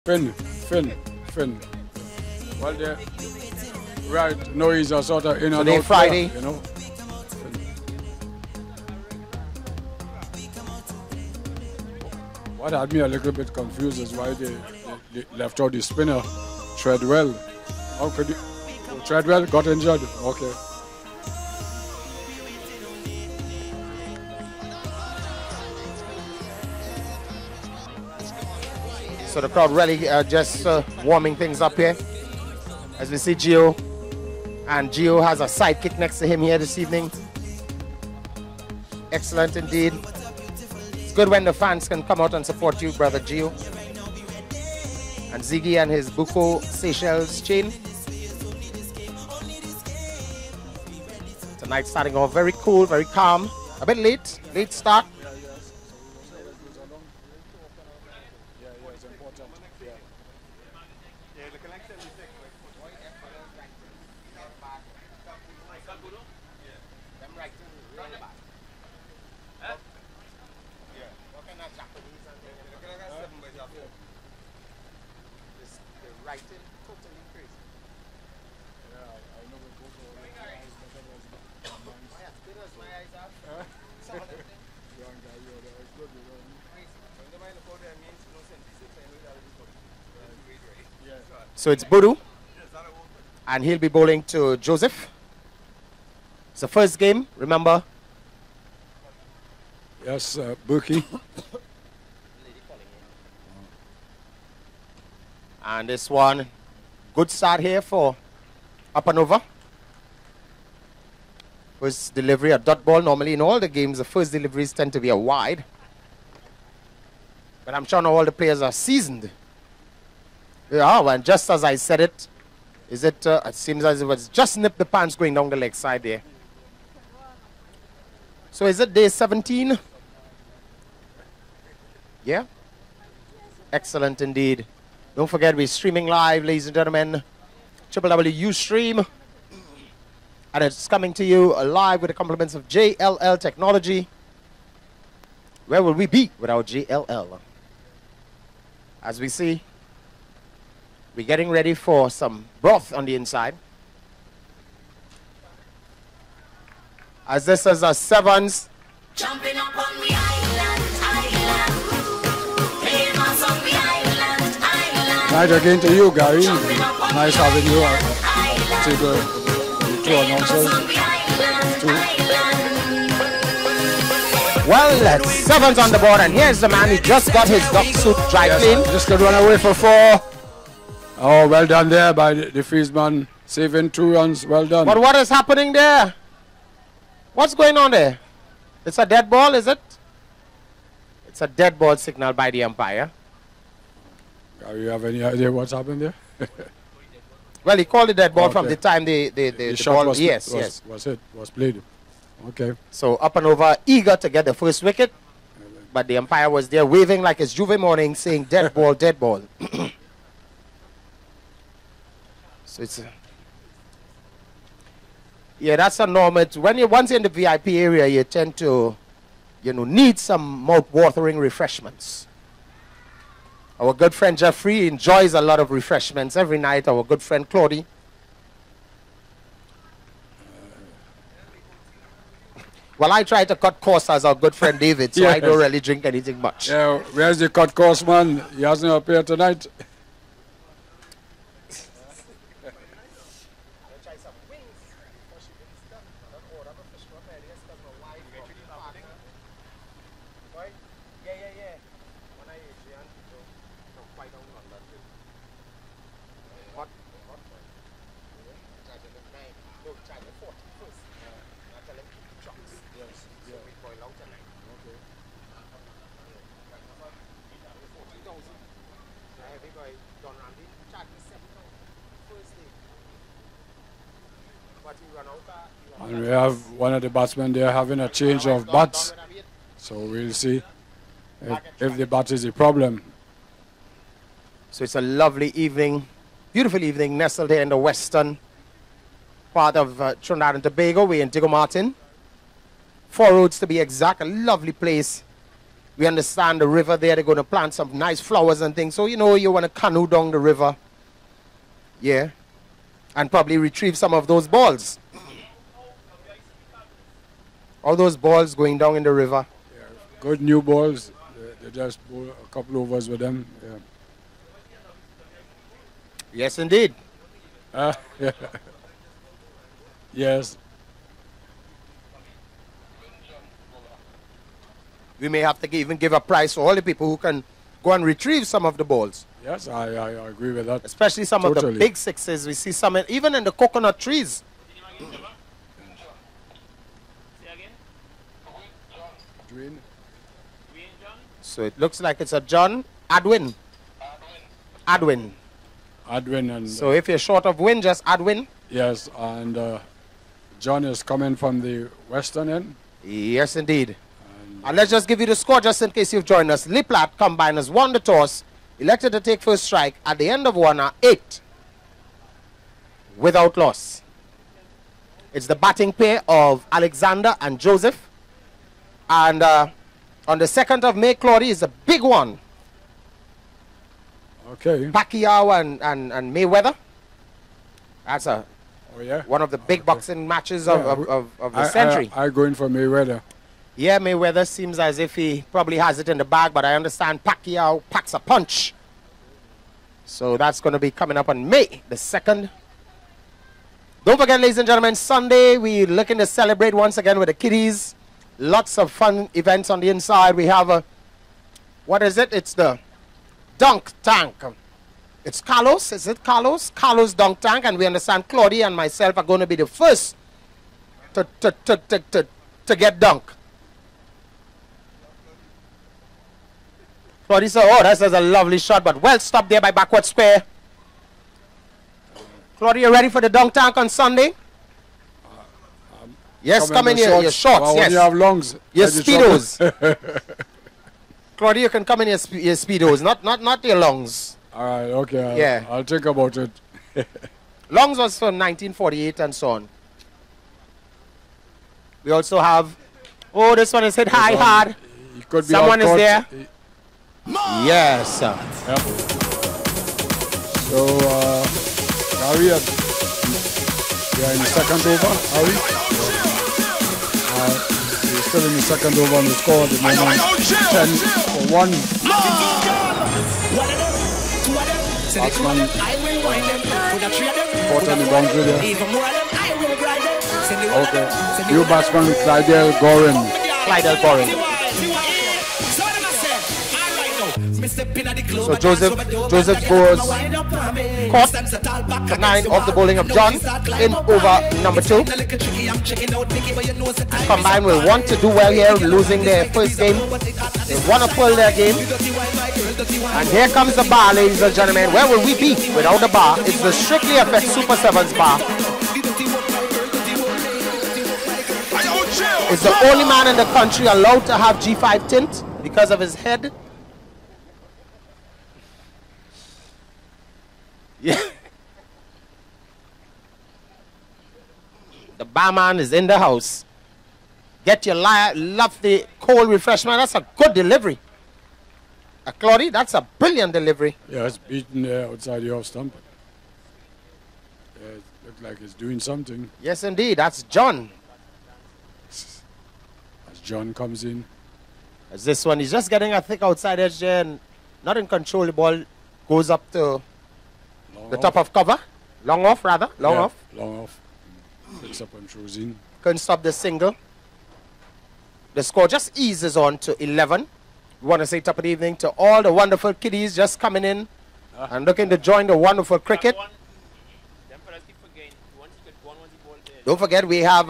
Finn. Well, they're right. No, he's a sort of in and out Friday. Player, you know. What had me a little bit confused is why they left out the spinner, Treadwell. How could you? Treadwell got injured. Okay. So the crowd really just warming things up here. As we see Gio. And Gio has a sidekick next to him here this evening. Excellent indeed. It's good when the fans can come out and support you, brother Gio. And Ziggy and his Buko Seychelles chain. Tonight starting off very cool, very calm. A bit late start. So it's Budu, and he'll be bowling to Joseph. It's the first game, remember? Yes, Buki. And this one, good start here for Apanova. First delivery, a dot ball. Normally in all the games, the first deliveries tend to be a wide. But I'm sure now all the players are seasoned. Yeah, and just as I said it, it seems as if it's just nipped the pants going down the leg side there. So is it day 17? Yeah. Excellent indeed. Don't forget we're streaming live, ladies and gentlemen. www.ustream. And it's coming to you live with the compliments of JLL Technology. Where will we be without JLL? As we see, we're getting ready for some broth on the inside. As this is a sevens. Jumping up on the island. Famous on the island. Night again to you, Gary. Nice having you. To the two announcers. Well, that's sevens on the board, and here's the man who just got his duck suit dry clean. Just could run away for 4. Oh, well done there by the Friesman, saving 2 runs. Well done. But what is happening there? What's going on there? It's a dead ball, is it? It's a dead ball signal by the umpire. Do you have any idea what's happened there? Well, he called it dead ball from the time the shot ball. Was played. Okay. So up and over, eager to get the first wicket, but the umpire was there waving like it's Juve morning, saying dead ball, dead ball. So it's yeah, that's a normal. When you once in the VIP area, you tend to, need some mouth-watering refreshments. Our good friend Jeffrey enjoys a lot of refreshments every night. Our good friend Claudie. Well, I try to cut costs as our good friend David, so yes. I don't really drink anything much. Yeah, where's the cut cost man? He hasn't appeared tonight. And we have one of the batsmen there having a change of bats. So we'll see if the bat is the problem. So it's a lovely evening, beautiful evening, nestled here in the western part of Trinidad and Tobago. We're in Diego Martin. 4 Roads to be exact, a lovely place We understand the river there, they're going to plant some nice flowers and things. So, you know, you want to canoe down the river. Yeah. And probably retrieve some of those balls. All those balls going down in the river. Yeah, good new balls. They just bowl a couple overs with them. Yeah. Yes, indeed. Yeah. Yes. We may have to even give a prize for all the people who can go and retrieve some of the balls. Yes, I agree with that. Especially some of the Totally. big sixes. We see some, even in the coconut trees. Dwayne? So it looks like it's a John Adwin. Adwin. Adwin and So if you're short of win, just Adwin. yes, and John is coming from the western end. Yes, indeed. And let's just give you the score just in case you've joined us. Liplat Combiners won the toss, elected to take first strike. At the end of 1 are 8 without loss. It's the batting pair of Alexander and Joseph. And on the 2nd of May, Claudia is a big one. Okay. Pacquiao and Mayweather. That's Oh yeah. one of the big boxing matches of the I- century. I going for Mayweather. Yeah, Mayweather seems as if he probably has it in the bag, but I understand Pacquiao packs a punch. So that's going to be coming up on May the 2nd. Don't forget, ladies and gentlemen, Sunday we're looking to celebrate once again with the kiddies. Lots of fun events on the inside. We have a, what is it? It's the dunk tank. It's Carlos. Is it Carlos? Carlos dunk tank. And we understand Claudia and myself are going to be the first to get dunk. Claudia said, oh, that's a lovely shot, but well stopped there by backward square. Claudia, ready for the dunk tank on Sunday? Yes, come in here, your shorts, well, yes. When you have lungs. Your then you trouble. Speedos. Claudia, you can come in your Speedos, not your lungs. All right, okay. Yeah. I'll think about it. Lungs was from 1948 and so on. We also have, oh, this one is hit high hard. He could be Someone is outcaught. there. Yes, sir. Yep. So, Harry, we are in the second over, Harry. We're still in the second over on the score at the moment. 10-1. Batsman caught on the boundary there. Okay. New batsman, Clydell Gorin. Clydell Gorin. So Joseph goes caught the 9 of the bowling of John in over number 2. Combined will want to do well here, losing their first game. They want to pull their game. And here comes the bar, ladies and gentlemen. Where will we be without the bar? It's the Strictly FX Super 7's bar. It's the only man in the country allowed to have G5 tint because of his head. Yeah. The barman is in the house. Get your lovely cold refreshment. That's a good delivery. Claudia, that's a brilliant delivery. Yeah, it's beaten outside the off stump. It looks like it's doing something Yes, indeed. That's John. as John comes in. As this one is just getting a thick outside edge there and not in control. The ball goes up to the top of cover. Long off, rather. Long off. Long off. Picks up and throws in. Couldn't stop the single. The score just eases on to 11. We want to say top of the evening to all the wonderful kiddies just coming in and looking to join the wonderful cricket. Don't forget we have,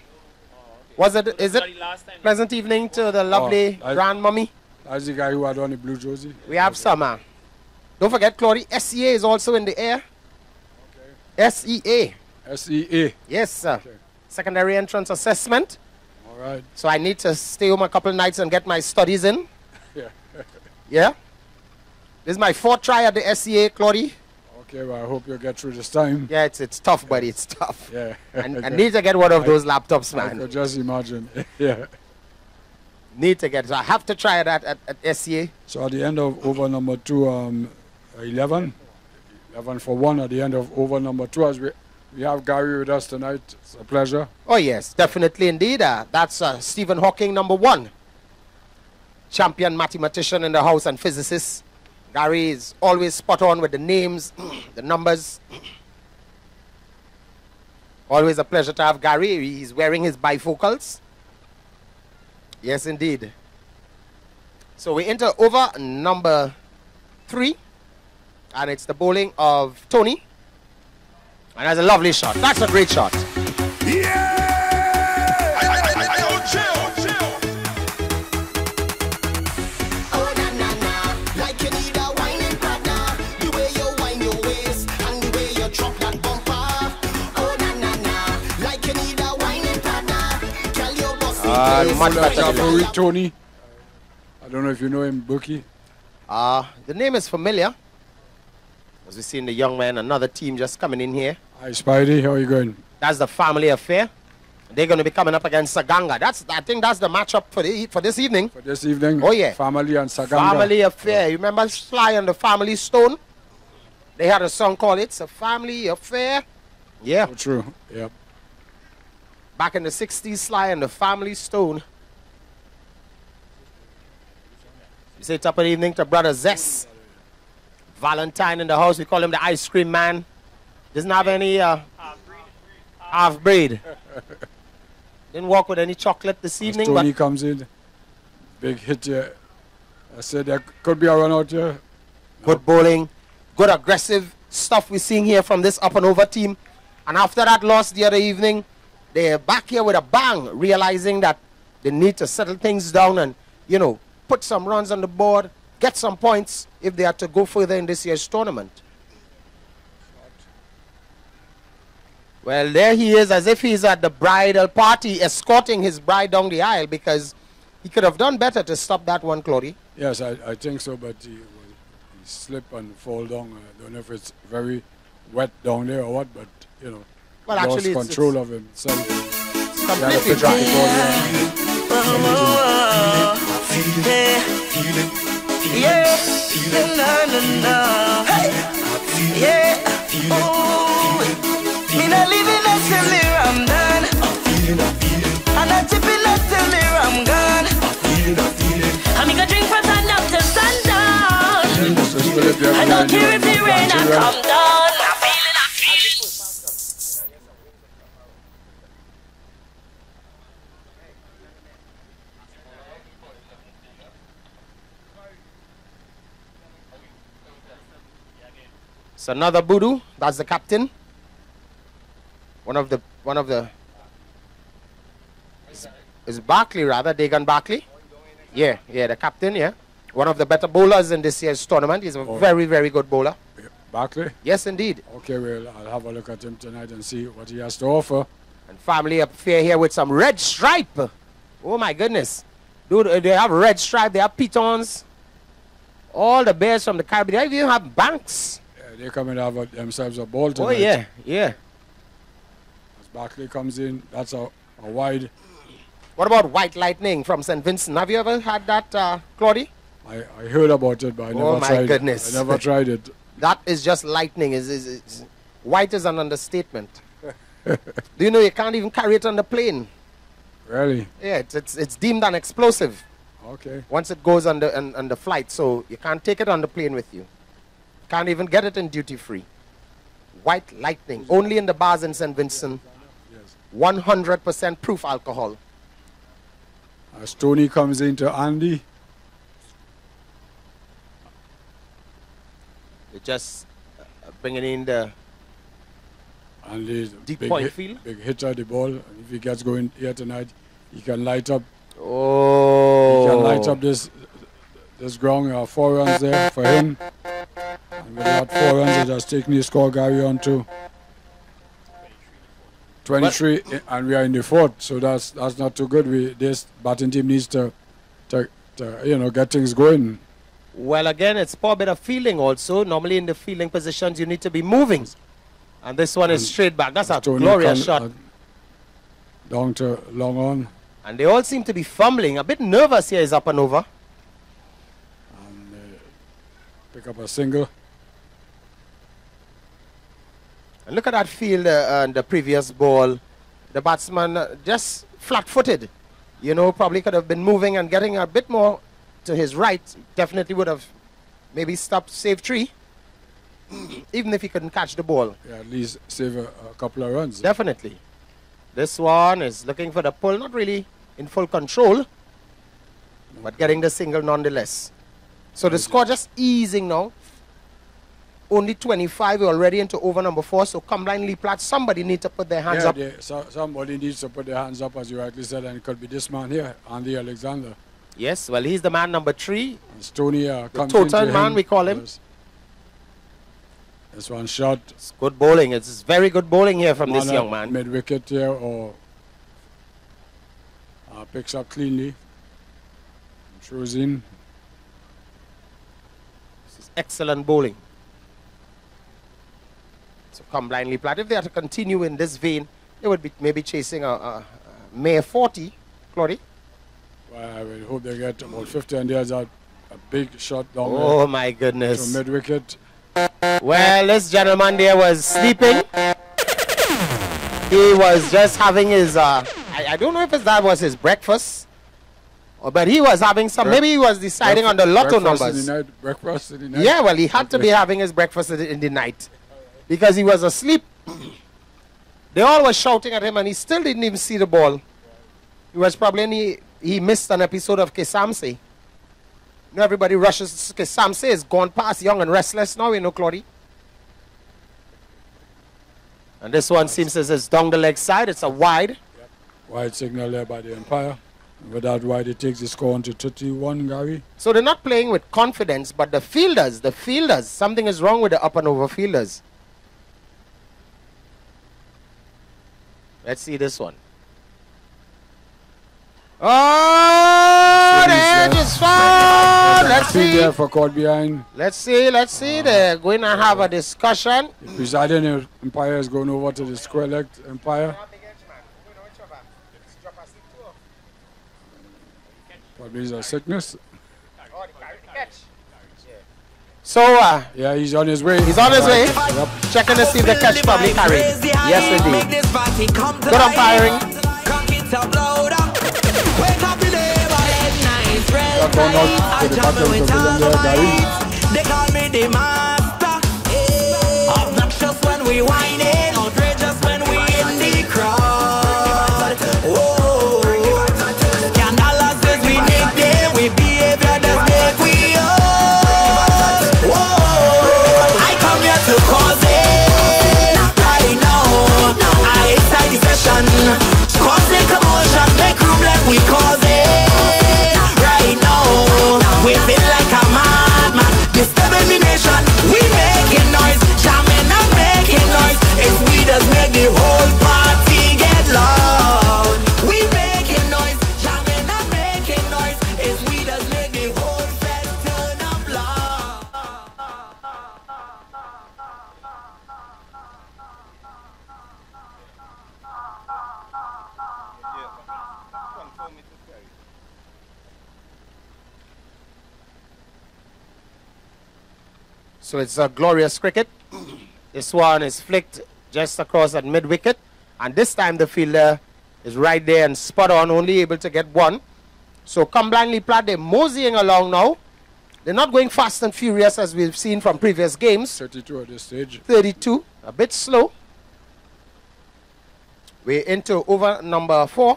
is it pleasant evening to the lovely grandmummy? That's the guy who had on the blue jersey. We have some. Don't forget, Claudia, SEA is also in the air. SEA. SEA. Yes, sir. Okay. Secondary entrance assessment. All right. So I need to stay home a couple of nights and get my studies in. Yeah. Yeah? This is my 4th try at the SEA, Claudia. Okay, well, I hope you get through this time. Yeah, it's tough, buddy. It's tough. Yeah. I need to get one of those laptops, I man. could just imagine. Yeah. Need to get it. I have to try that at SCA. So at the end of over number 2, 11 for 1 at the end of over number 2, as we have Gary with us tonight. It's a pleasure. Oh, yes, definitely indeed. That's Stephen Hawking, number 1. Champion mathematician in the house and physicist. Gary is always spot on with the names, the numbers. Always a pleasure to have Gary. He's wearing his bifocals. Yes, indeed. So we enter over number 3. And it's the bowling of Tony. And that's a lovely shot. That's a great shot. Oh na na na, like you need a whining partner. The way you wind your waist and the way you drop that bumper. Oh na na na, like you need a whining partner. Girl, you bust me Much That's better our than favorite Tony. I don't know if you know him, Bookie. the name is familiar. As we see in the young man, another team just coming in here. Hi, Spidey. How are you going? That's the family affair. They're going to be coming up against Saganga. I think that's the matchup for this evening. For this evening, Oh, yeah. Family and Saganga. Family affair. You remember Sly and the Family Stone? They had a song called It's a Family Affair. Yeah. Oh, true. Yep. Back in the 60s, Sly and the Family Stone. You say top of the evening to Brother Zess. Valentine in the house. We call him the ice cream man. Doesn't have any half-breed. Didn't walk with any chocolate this As evening. Tony But comes in, big hit here. I said there could be a run out here. good bowling, good aggressive stuff we're seeing here from this up and over team. And after that loss the other evening, they're back here with a bang, realizing that they need to settle things down and, you know, put some runs on the board, get some points if they are to go further in this year's tournament. Well, there he is, as if he's at the bridal party, escorting his bride down the aisle, because he could have done better to stop that one, Claudie. Yes, I think so, but he slip and fall down. I don't know if it's very wet down there or what, but, you know, Well, lost actually, control of himself. it's He had to completely pick up the dry. ball Me not living until me I'm done. I'm not tipping until me I'm gone. I'm gonna drink from sun up to sundown. I don't care if the rain I come down. I'm feeling. It's another Voodoo. That's the captain. One of the is Barkley rather, Dagan Barkley. Yeah, the captain, yeah. One of the better bowlers in this year's tournament. He's a very, very good bowler. Barkley? Yes, indeed. Okay, well, I'll have a look at him tonight and see what he has to offer. And family affair here with some red stripe. Oh my goodness. Dude, they have red stripe, they have pitons. All the bears from the Caribbean. They even have banks. They come and have themselves a ball tonight. Oh yeah. As Barkley comes in, that's a wide. What about White Lightning from St. Vincent? Have you ever had that, Claudie? I heard about it, but I never my tried goodness. it. I never tried it. That is just lightning. White is an understatement. Do you know you can't even carry it on the plane? Really? Yeah, it's deemed an explosive Okay. once it goes on the flight, so you can't take it on the plane with you. Can't even get it in duty free. White Lightning, only in the bars in St. Vincent. Yes. 100% proof alcohol. As Tony comes into Andy, They're just bringing in the Andy's Deep big, point field? big hitter, the ball. And if he gets going here tonight, he can light up. Oh. He can light up this ground. 4 runs there for him. And with that 4 runs, he just taking the score Gary on to 23, and we are in the 4th, so that's not too good. This batting team needs to get things going. Well, again, it's poor bit of fielding also. Normally in the fielding positions, you need to be moving. And this one is straight back. That's a Tony glorious shot. down to long on. And they all seem to be fumbling. A bit nervous here is Up and Over. And pick up a single. And look at that field and the previous ball. The batsman just flat-footed. You know, probably could have been moving and getting a bit more to his right. Definitely would have maybe stopped save 3. Even if he couldn't catch the ball. Yeah, at least save a couple of runs. Definitely. This one is looking for the pull. Not really in full control. But getting the single nonetheless. So the score just easing now. Only 25. We're already into over number 4. So combined Lee Platte, somebody needs to put their hands up. Somebody needs to put their hands up, as you rightly said, and it could be this man here, Andy Alexander. Yes, well, he's the man number 3. And Stoney comes total into man, him. we call him. Yes. This one shot. It's good bowling. It's very good bowling here from this young man. Mid-wicket here, or picks up cleanly. Throws in. This is excellent bowling. So come blindly Platte. If they are to continue in this vein, they would be maybe chasing a May 40, Claudia. Well, I would hope they get about 50, and there's a big shot down there. Oh my goodness. To mid-wicket. Well, this gentleman there was sleeping. He was just having his, I don't know if that was his breakfast, but he was having some, maybe he was deciding on the lotto numbers. Breakfast in the night? Yeah, well, he had to be having his breakfast in the night because he was asleep. They all were shouting at him and he still didn't even see the ball. He was probably, he missed an episode of Kesamse. You know, everybody rushes. Kesamse is gone past Young and Restless now, you know, Claudia. And this one seems as it's down the leg side. It's a wide. Yep. Wide signal there by the umpire. With that wide, it takes the score on to 31, Gary. So they're not playing with confidence, but the fielders, something is wrong with the up and over fielders. Let's see this one. Oh, they're just found. Let's see. There for caught behind. Let's see. They're going to have a discussion. The presiding umpire is going over to the square leg umpire. Probably is a sickness. So, yeah, he's on his way. He's on his way. Yep. Checking to see if the catch probably carried. Yes, indeed. Good umpiring. They call me the master. Obnoxious when we whining, outrageous when we in the crowd. Oh, scandalous as we nickname, we behavior that make we up. Whoa, I come here to cause it. Right now, I excite the session, causing commotion, make room like we cause it. Right now, we feel like a madman. Disturbing the nation, we making noise, jamming and making noise. If we just make the whole party get loud. We making noise, jamming and making noise. If we just make the whole fest turn up loud. So it's a glorious cricket. This one is flicked just across at mid-wicket. And this time the fielder is right there and spot on, only able to get one. So come blindly Platte, they're moseying along now. They're not going fast and furious as we've seen from previous games. 32 at this stage. 32, a bit slow. We're into over number 4.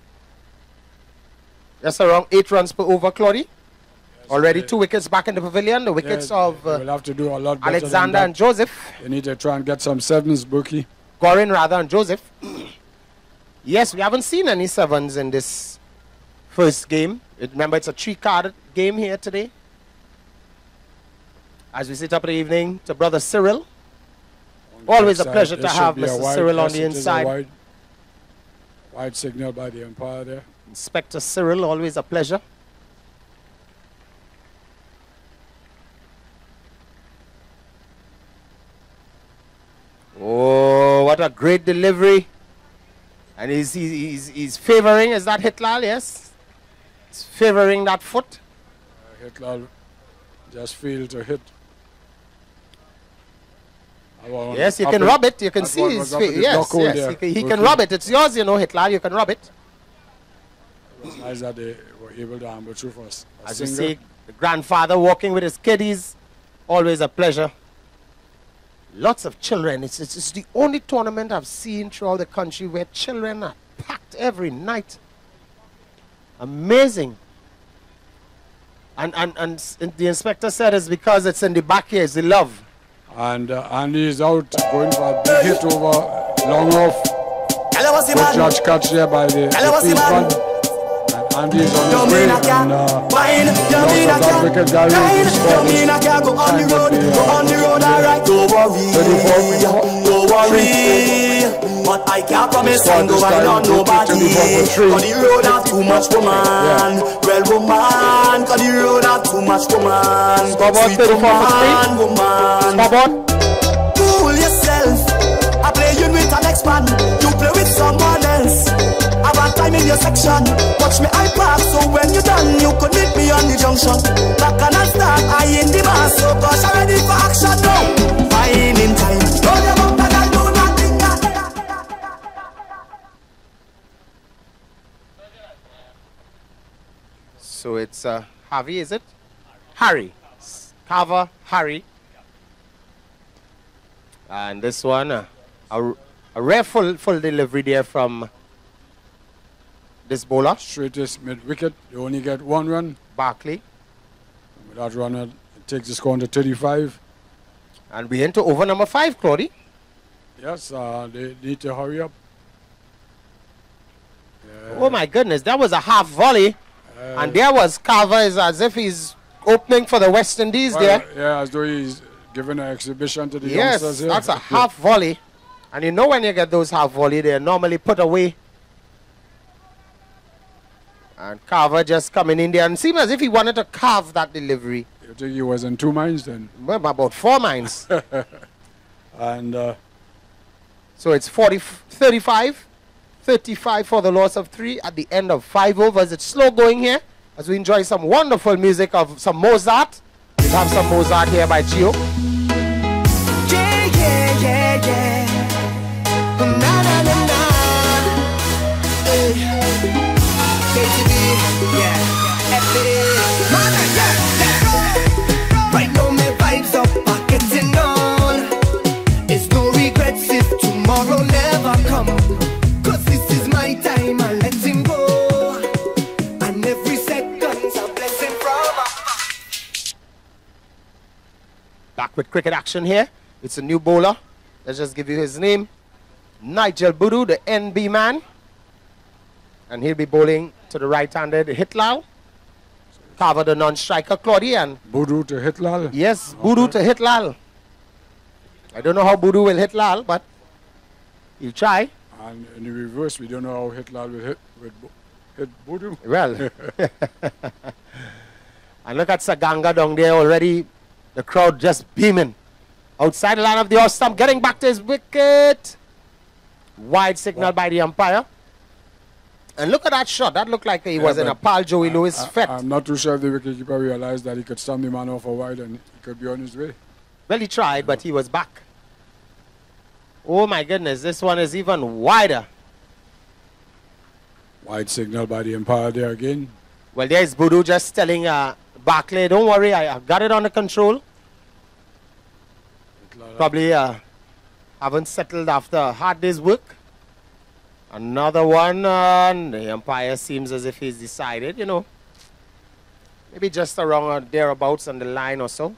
That's around 8 runs per over, Claudia. Already 2 wickets back in the pavilion. The wickets of we'll have to do a lot better Alexander than and Joseph. They need to try and get some 7s, Bookie. Gorin rather and Joseph. Yes, we haven't seen any 7s in this first game. Remember, it's a 3-card game here today. As we sit up in the evening to Brother Cyril. Always a pleasure to have Mr. Cyril on the inside. Wide signal by the umpire there. Inspector Cyril, always a pleasure. Oh, what a great delivery. And he's favoring, is that Hitlal? Yes. He's favoring that foot. Hitlal just failed to hit. Yes, you can rub it. You can see his face. Yes, yes. He can rub it. It's yours, you know, Hitlal. You can rub it. It was nice that they were able to amble through for us. As you see, the grandfather walking with his kiddies, always a pleasure. Lots of children. It's the only tournament I've seen throughout the country where children are packed every night. Amazing. And the inspector said it's because it's in the back here, it's the love. And Andy is out going for a big hit over long off. Good judge catch there by the field front. And Andy is on his way. And South African Gary will score this time Don't worry. But I can't promise I'm going on nobody. Cause the road have too much woman. Well, woman, cause the road have too much woman. Sweet woman. Fool yourself. I play you with an ex-man. You play with someone else. Have a time in your section. Watch me I park, so when you're done, you could meet me on the junction. Back and I start, I in the mass. So gosh, I'm ready for action now. Fine in time. Don't you want that I do nothing. So it's Harvey, is it? Harry. Carver, Harry. And this one, a rare full delivery there from this bowler. Straightest mid wicket. They only get one run. Barkley. With that runner, it takes the score to 35. And we're into over number 5, Claudie. Yes, they need to hurry up. Oh my goodness, that was a half volley. And there was Carver, as if he's opening for the West Indies there. Yeah, as though he's giving an exhibition to the yes, youngsters here. That's a half volley. And you know when you get those half volley, they're normally put away. And Carver just coming in there and seemed as if he wanted to carve that delivery. You think he was in 2 minds then? Well, about 4 minds. And so it's 35 for the loss of 3 at the end of 5 overs. It's slow going here as we enjoy some wonderful music of some Mozart. We have some Mozart here by Gio. Yeah, yeah, yeah, yeah. Na na na na. KTV, yeah. FA. Man, yeah. Right now, my vibes up, getting on. It's no regrets if tomorrow never comes. Cause this is my time, I let him go. And every second's a blessing from. Back with cricket action here. It's a new bowler. Let's just give you his name. Nigel Budu, the NB man. And he'll be bowling to the right-handed Hitlal. Carver, the non-striker, Claudie. And Budu to Hitlal. yes, Budu to Hitlal. I don't know how Budu will hit Lal, but he'll try. And in the reverse, we don't know how Hitlal will hit Budu. Well. And look at Saganga down there already. The crowd just beaming. Outside the line of the off stump, getting back to his wicket. Wide signal by the umpire. And look at that shot. That looked like he was in a Pal Joey Lewis fet. I'm not too sure if the wicketkeeper realized that he could stump the man off a wide and he could be on his way. Well, he tried, but he was back. Oh my goodness, this one is even wider. Wide signal by the umpire there again. Well, there's Budu just telling Barkley, don't worry, I've got it under control. Probably haven't settled after a hard day's work. Another one, the umpire seems as if he's decided, you know. Maybe just around thereabouts on the line or so.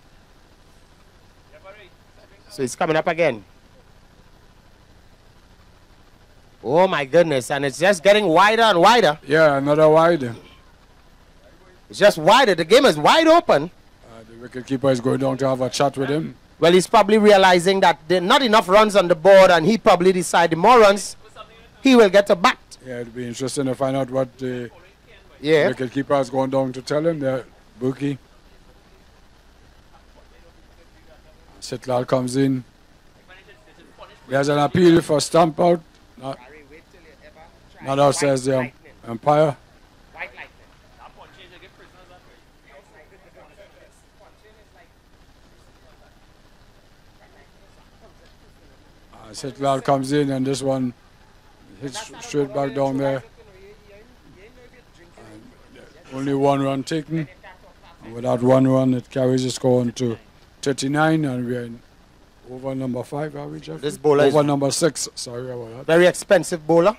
So he's coming up again. Oh my goodness, and it's just getting wider and wider. Yeah, another wide. It's just wider. The game is wide open. The wicketkeeper is going down to have a chat with him. Well, he's probably realizing that there are not enough runs on the board, and he probably decided more runs, he will get a bat. Yeah, it'll be interesting to find out what the Yeah. wicketkeeper is going down to tell him there, Bookie. Hitlal comes in. There's an appeal for stump out. Another says the umpire. Sitlal comes in and this one hits straight back down there. And only one run taken. And with that one run, it carries the score on to 39, and we're in over number 5, are we, Jeff? This bowler over is number 6. Sorry about that. Very expensive bowler.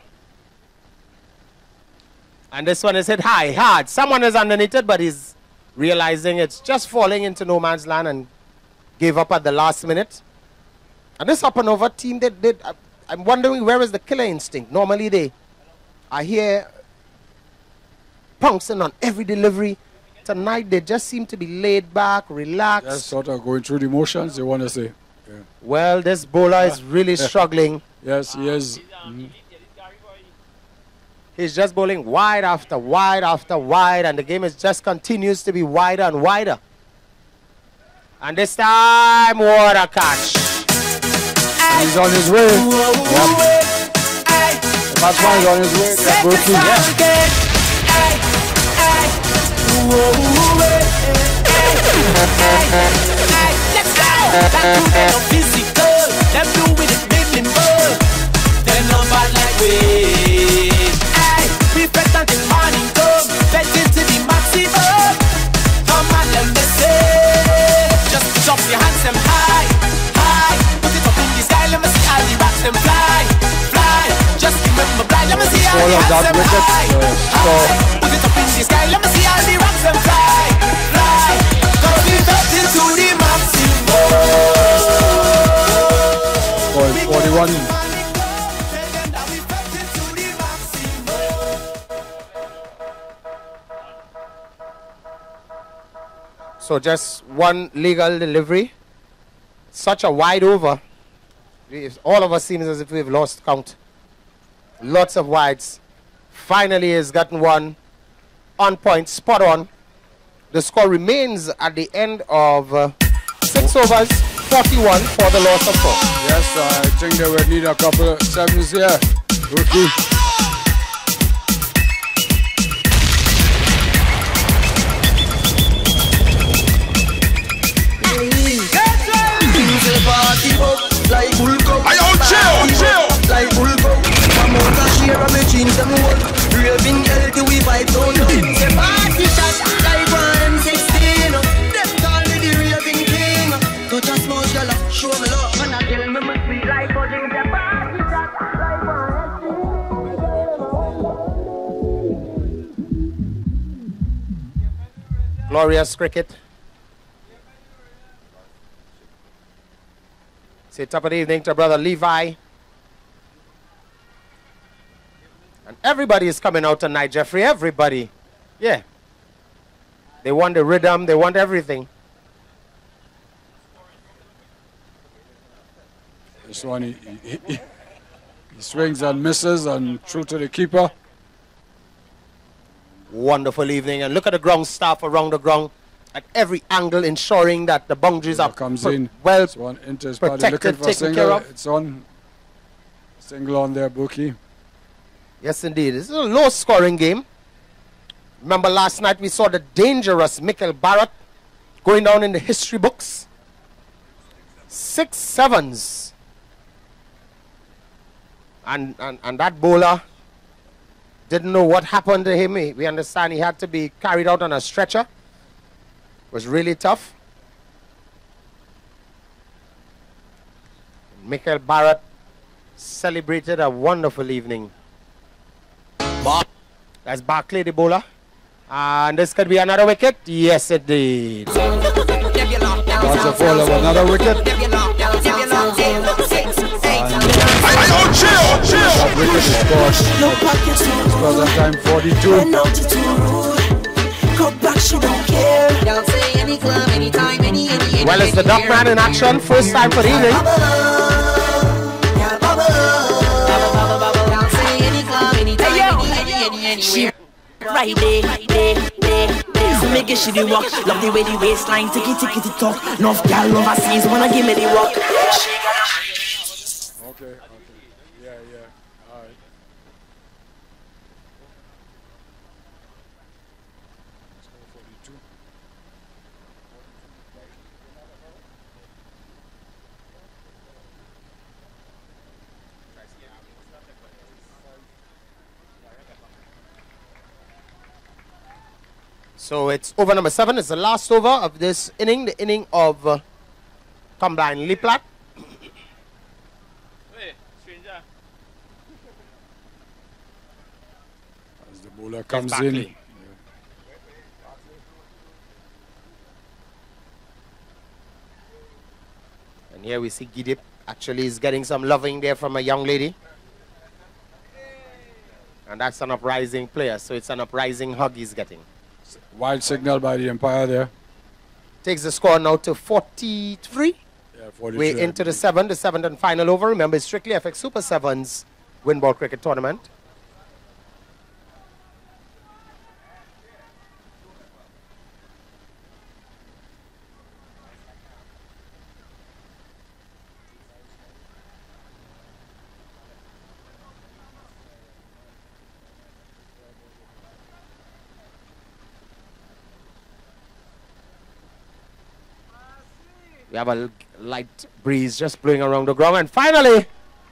And this one is hit high, hard. Someone is underneath it, but he's realizing it's just falling into no man's land and gave up at the last minute. And this up and over team, I'm wondering where is the killer instinct. Normally I hear pouncing on every delivery. Tonight they just seem to be laid back, relaxed. Just sort of going through the motions, they want to say. Yeah. Well, this bowler is really struggling. Yes, he is. He's just bowling wide after wide after wide, and the game is just continues to be wider and wider. And this time, what a catch. He's on his way. The batsman is on his way. That's working. Let's go! That no physical. Them do with it dribbling ball. They're not bad like we. We press until morning come. Bend into the maximum. Come on, let me say. Just jump your hands them high, high. Put it up in the sky. Let me see all the rocks them fly, fly. Just remember blind. Let me see all the hands them high, high. Put it up in the sky. Let me see all the rocks them fly, fly. Cause we felt into the maximum. 41. So just one legal delivery. Such a wide over. All of us seems as if we've lost count. Lots of wides. Finally has gotten one on point, spot on. The score remains at the end of 6 overs, 41 for the loss of 4. Yes, I think they will need a couple of sevens here. Rookie. Like Bulgo, chill. Like Bulgo, I'm on the share of me jeans them all. Raving healthy, we vibe down low. Say party shot like 116. Them call me the raving king. Touch a small girl, show me love. And I tell me must be like buzzing. Say party shot like 116. Glorious cricket. Say top of the evening to brother Levi. And everybody is coming out tonight, Jeffrey. Everybody. Yeah. They want the rhythm. They want everything. This one, he swings and misses and through to the keeper. Wonderful evening. And look at the ground staff around the ground. At every angle, ensuring that the boundaries are well protected, taken care of. It's on. Single on there, Bookie. Yes, indeed. This is a low-scoring game. Remember last night we saw the dangerous Michael Barrett going down in the history books. 6 sevens. And that bowler didn't know what happened to him. We understand he had to be carried out on a stretcher. Was really tough. Michael Barrett celebrated a wonderful evening. That's Barkley, the bowler. And this could be another wicket. Yes, it did. That's a fall of another wicket. Chill. That wicket is scored. Present time 42. Back, she don't care. Well, it's the Duck Man in action. First time for the evening. Right there. So make it she do walk. Love the way the waistline ticky talk. North gal overseas wanna give me the walk. Okay. Yeah. All right. So it's over number 7. It's the last over of this inning, the inning of Combine Liplat. As the bowler comes in. And here we see Gidip actually is getting some loving there from a young lady. And that's an uprising player, so it's an uprising hug he's getting. Wild signal by the umpire there. Takes the score now to 43. Yeah, 43. We're into the 7th and final over. Remember, it's Strictly FX Super 7's Win Ball Cricket Tournament. We have a light breeze just blowing around the ground. And finally,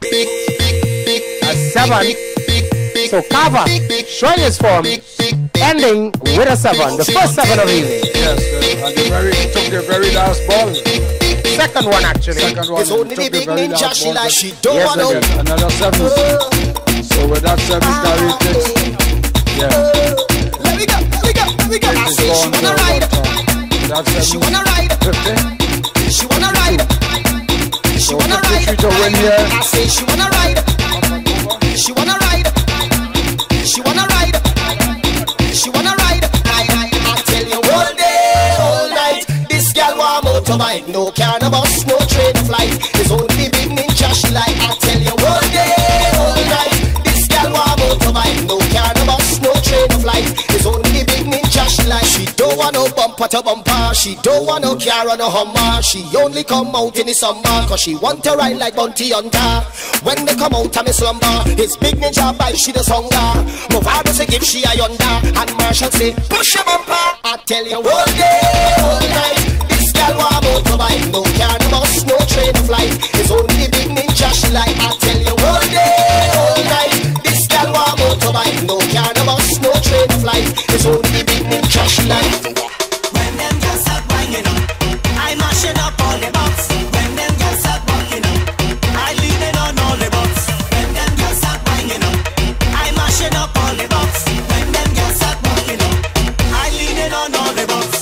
a 7. So Kava showing his form, ending with a 7. The first 7 of the evening. Yes, and he took the very last ball. Second one, actually. Second one. It's only the big ninja she like. She don't Yes, want to. again. Another 7. So with that 7 carry takes. Yeah. Let me go, let me go, let me go. I say she wanna ride. That's 7. She wanna ride. 50. She wanna ride. She wanna ride. To win here. I say she wanna ride. She wanna ride. She wanna ride. She wanna ride. I tell you all day, all night. This girl want motorbike, no car, no bus, no train, no flight. It's only big ninja she like. I tell you all day, all night. This girl want motorbike, no car, no bus, no train, no flight. It's only big ninja she like. She don't want no bumper to bumper. She don't want no car or no Hummer. She only come out in the summer, cause she want to ride like Bounty Hunter. When they come out of me slumber, it's big ninja bike, she the hunger. Movado say give she a yonder, and Marshall say push your bumper. I tell you all day, all night. This girl want motorbike, no car, no bus, no train, no flight. It's only big ninja she like. I tell you all day, all night. This girl want motorbike, no car, no bus, no train, no flight. It's only big ninja she like. When them girls start winding up, I mashing up all the box. When them girls start walking up, I leaning on all the box. When them girls start winding up, I mashing up all the box. When them girls start walking up, I leaning on all the box.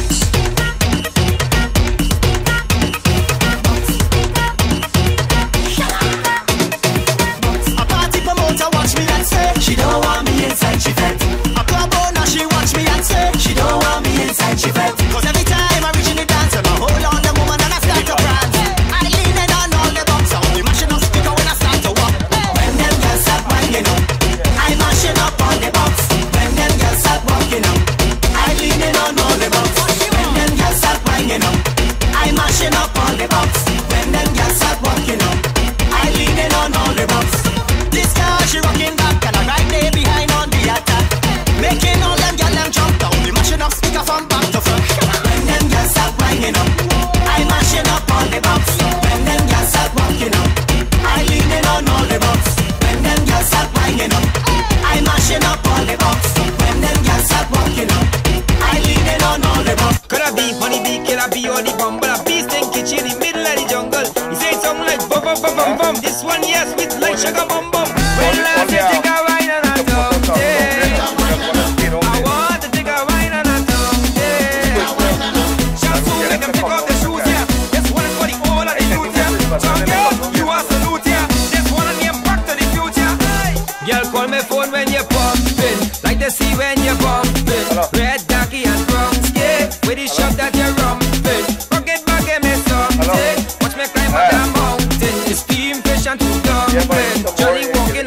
A party promoter watch me and say She don't want me inside, she fed. a club owner she watch me and say She don't want me inside, she fed. cause every time I reach in the dance, I hold on the woman and I start to prance. I leaning on all the bumps, I only mashing up speaker when I start to walk. When them girls start winding up, I mashing up all the box. When them girls start walking up, I leaning on all the box. When them girls start winding up, I mashing up all the box. When them girls start walking up, I leaning on all the box. This girl she rocking back and I right there behind on the attack, making all them girl them jump down. We mashing up speaker from back to front. When them girls start winding up, I mashing up all the box. When them girls start walking up, I leaning on all the box. When them girls start winding up, I mashing up all the box. When them girls start walking up, I leaning on all the box. Could I be funny, be killer, be or the bum, but a beast in kitchen in the middle of the jungle. He say something like bum bum bum bum bum. This one yes with like sugar bum bum. When last you take a wine and a tongue, yeah. I want to take a wine and a tongue, yeah. Shout to make them take off their shoes, yeah. This one is for the whole of the youth, yeah. Tongue, girl, you are salute, yeah. This one on the back to the future. Girl, call my phone when you're pumping, like the sea when you're bumping. Red, darky and brown skin, with the shop that you're rumping. Forget back and me something. Watch me climb up the mountain. It's steam fish and two dumpling. Johnny walking